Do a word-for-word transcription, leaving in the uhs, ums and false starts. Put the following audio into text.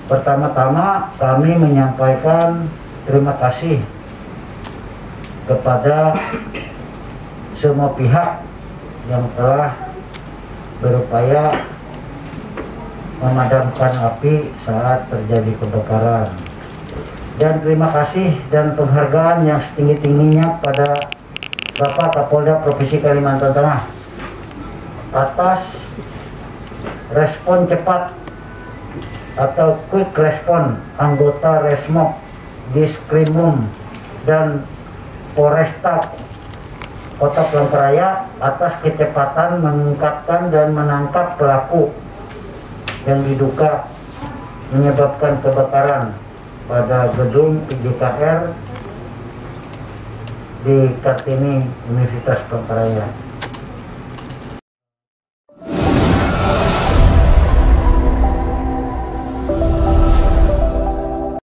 Pertama-tama kami menyampaikan terima kasih kepada semua pihak yang telah berupaya memadamkan api saat terjadi kebakaran. Dan terima kasih dan penghargaan yang setinggi-tingginya pada Bapak Kapolda Provinsi Kalimantan Tengah atas respon cepat atau quick respon anggota Resmob, Diskrimum dan Polresta Kota Palangkaraya atas kecepatan mengungkapkan dan menangkap pelaku yang diduga menyebabkan kebakaran pada gedung P J K R di Kartini Universitas Palangkaraya.